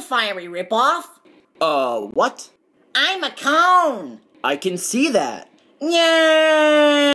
fiery ripoff. What? I'm a cone. I can see that. Yeah.